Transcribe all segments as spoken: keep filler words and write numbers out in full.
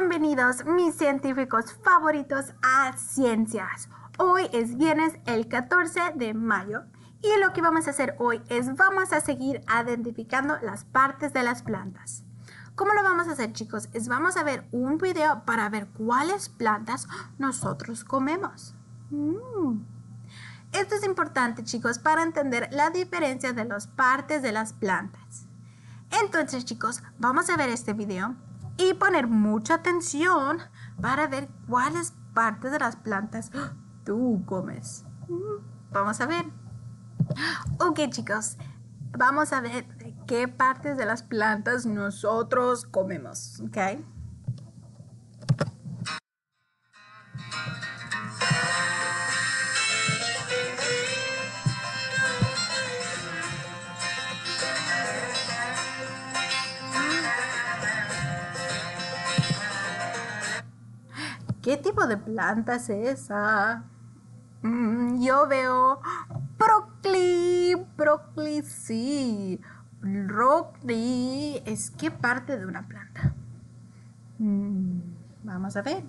Bienvenidos mis científicos favoritos a Ciencias. Hoy es viernes el catorce de mayo y lo que vamos a hacer hoy es vamos a seguir identificando las partes de las plantas. ¿Cómo lo vamos a hacer, chicos? Es vamos a ver un video para ver cuáles plantas nosotros comemos. Mm. Esto es importante, chicos, para entender la diferencia de las partes de las plantas. Entonces, chicos, vamos a ver este video y poner mucha atención para ver cuáles partes de las plantas tú comes. Vamos a ver. Ok, chicos, vamos a ver qué partes de las plantas nosotros comemos, ¿ok? ¿Qué tipo de planta es esa? Mm, yo veo brócoli, brócoli, sí. Brócoli es qué parte de una planta. Mm, vamos a ver.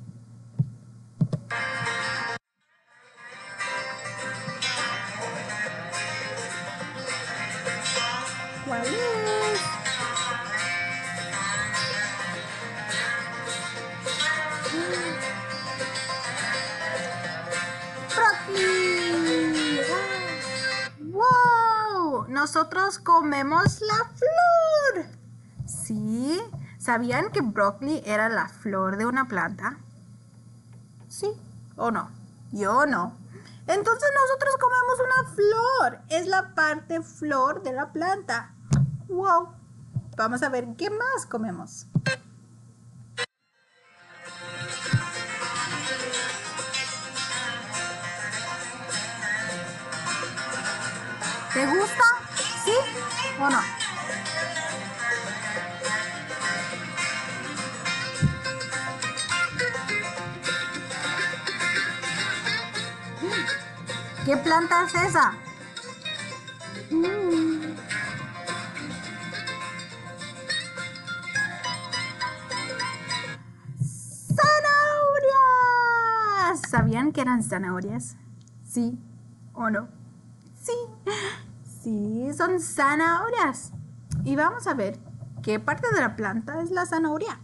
¿Cuál es? ¡Brócoli! ¡Wow! Nosotros comemos la flor. ¿Sí? ¿Sabían que brócoli era la flor de una planta? ¿Sí o no? Yo no. Entonces nosotros comemos una flor. Es la parte flor de la planta. ¡Wow! Vamos a ver qué más comemos. ¿Te gusta? ¿Sí o no? ¿Qué planta es esa? Mm. ¡Zanahorias! ¿Sabían que eran zanahorias? ¿Sí o no? Sí. Sí, son zanahorias. Y vamos a ver qué parte de la planta es la zanahoria.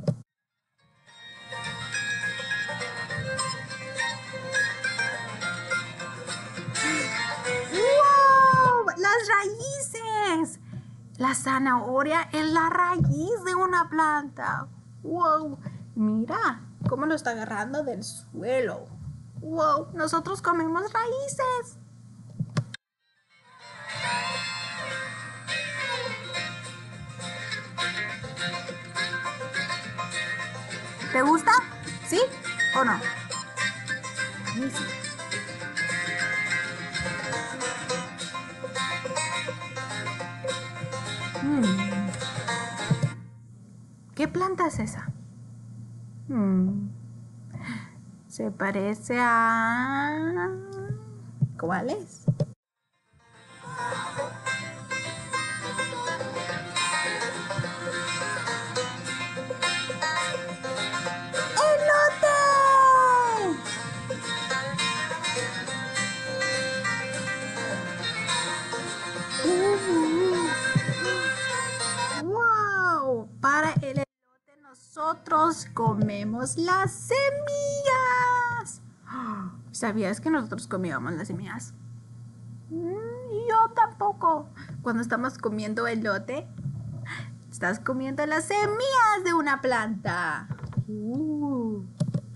¡Wow! ¡Las raíces! La zanahoria es la raíz de una planta. ¡Wow! Mira cómo lo está agarrando del suelo. ¡Wow! Nosotros comemos raíces. ¿Te gusta? ¿Sí o no? Sí, sí. Mm. ¿Qué planta es esa? Mm. Se parece a... ¿Cuál es? ¡Wow! Para el elote nosotros comemos las semillas. ¿Sabías que nosotros comíamos las semillas? Yo tampoco. Cuando estamos comiendo elote, estás comiendo las semillas de una planta. Uh.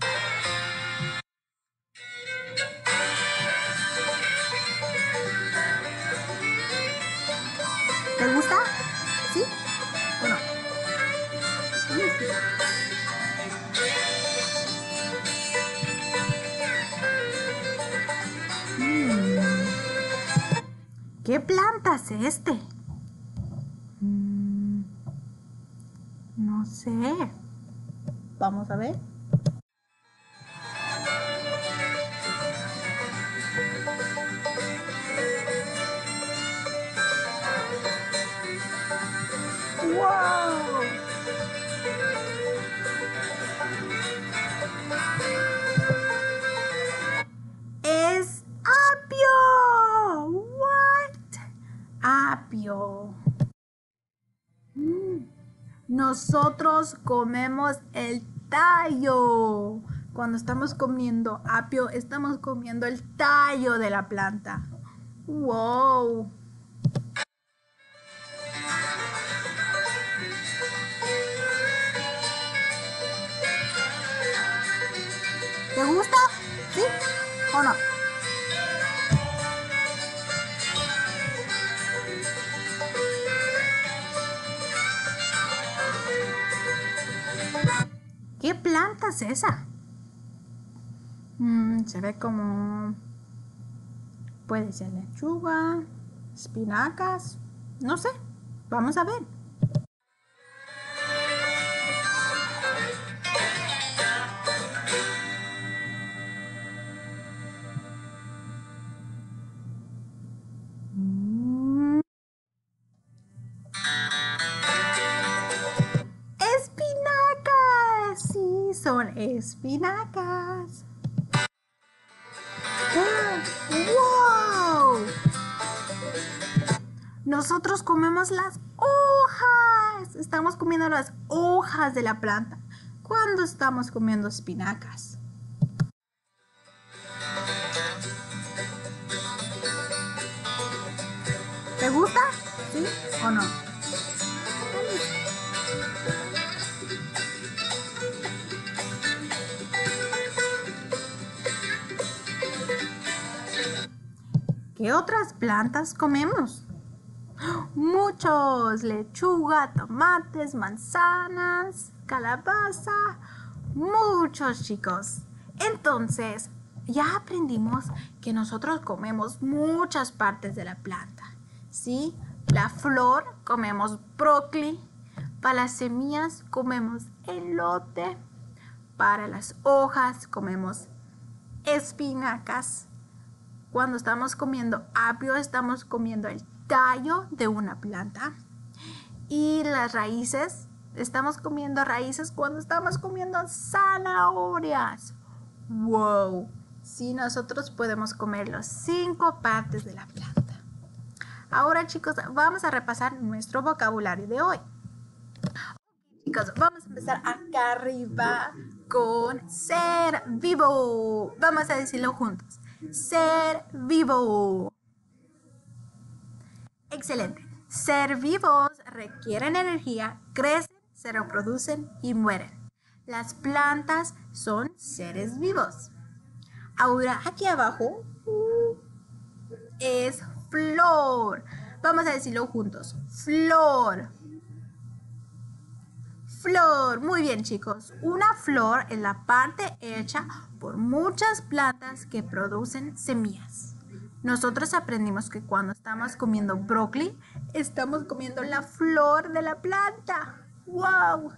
¿Te gusta? ¿Sí o no? Sí, sí. Mm. ¿Qué planta es este? Mm. No sé. Vamos a ver. ¡Wow! nosotros comemos el tallo. Cuando estamos comiendo apio, estamos comiendo el tallo de la planta. ¡Wow! ¿Te gusta? ¿Sí o no? ¿Qué planta es esa? Mm, se ve como... puede ser lechuga, espinacas, no sé. Vamos a ver. Mm. ¡Espinacas! Sí, son espinacas. ¡Wow! Nosotros comemos las hojas. Estamos comiendo las hojas de la planta cuando estamos comiendo espinacas. ¿Te gusta? ¿Sí o no? ¿Qué otras plantas comemos? Muchos, lechuga, tomates, manzanas, calabaza, muchos, chicos. Entonces, ya aprendimos que nosotros comemos muchas partes de la planta, ¿sí? La flor comemos brócoli, para las semillas comemos elote, para las hojas comemos espinacas. Cuando estamos comiendo apio, estamos comiendo el tallo de una planta. Y las raíces, estamos comiendo raíces cuando estamos comiendo zanahorias. ¡Wow! Sí, nosotros podemos comer las cinco partes de la planta. Ahora, chicos, vamos a repasar nuestro vocabulario de hoy. Okay, chicos, vamos a empezar acá arriba con ser vivo. Vamos a decirlo juntos. Ser vivo. Excelente. Ser vivos requieren energía, crecen, se reproducen y mueren. Las plantas son seres vivos. Ahora aquí abajo uh, es flor. Vamos a decirlo juntos. Flor. Flor. Muy bien, chicos. Una flor es la parte hecha por muchas plantas que producen semillas. Nosotros aprendimos que cuando estamos comiendo brócoli, estamos comiendo la flor de la planta. ¡Wow!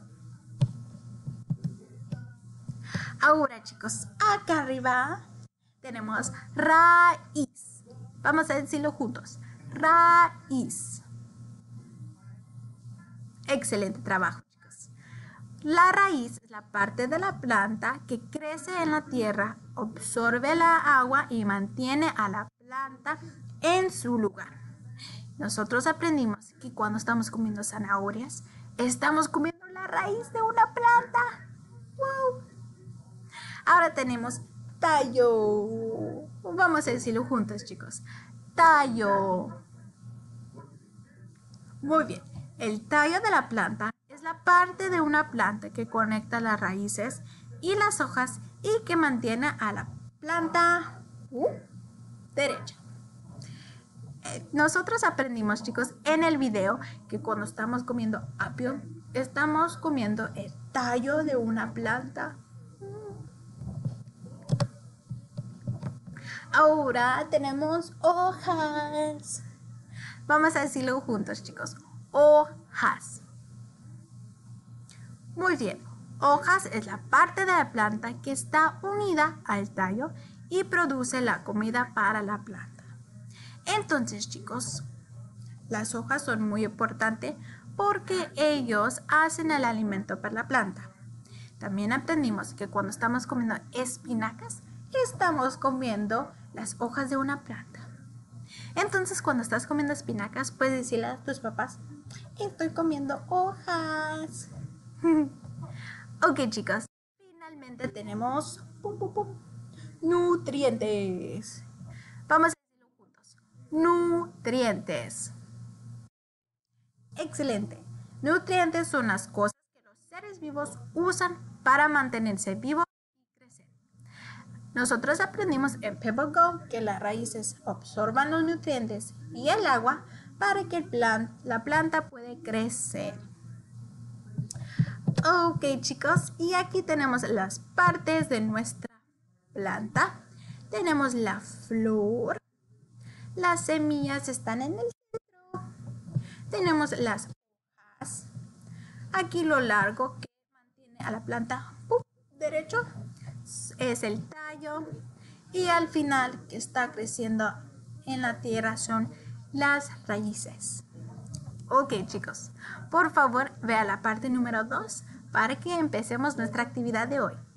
Ahora, chicos, acá arriba tenemos raíz. Vamos a decirlo juntos. Raíz. Excelente trabajo, chicos. La raíz es la parte de la planta que crece en la tierra, absorbe la agua y mantiene a la planta en su lugar. Nosotros aprendimos que cuando estamos comiendo zanahorias, estamos comiendo la raíz de una planta. ¡Wow! Ahora tenemos tallo. Vamos a decirlo juntos, chicos. Tallo. Muy bien. El tallo de la planta es la parte de una planta que conecta las raíces y las hojas y que mantiene a la planta uh, derecha. Eh, nosotros aprendimos, chicos, en el video que cuando estamos comiendo apio, estamos comiendo el tallo de una planta. Ahora tenemos hojas. Vamos a decirlo juntos, chicos. Hojas. Muy bien. Hojas es la parte de la planta que está unida al tallo y produce la comida para la planta. Entonces, chicos, las hojas son muy importantes porque ellos hacen el alimento para la planta. También aprendimos que cuando estamos comiendo espinacas, estamos comiendo las hojas de una planta. Entonces, cuando estás comiendo espinacas, puedes decirle a tus papás, estoy comiendo hojas. Ok, chicos. Finalmente tenemos pum, pum, pum, nutrientes. Vamos a decirlo juntos. Nutrientes. Excelente. Nutrientes son las cosas que los seres vivos usan para mantenerse vivos y crecer. Nosotros aprendimos en Pebble Go que las raíces absorban los nutrientes y el agua para que el plan, la planta pueda crecer. Ok, chicos, y aquí tenemos las partes de nuestra planta. Tenemos la flor. Las semillas están en el centro. Tenemos las hojas. Aquí lo largo que mantiene a la planta ¡pum! Derecho es el tallo. Y al final que está creciendo en la tierra son las raíces. Ok, chicos, por favor vea la parte número dos para que empecemos nuestra actividad de hoy.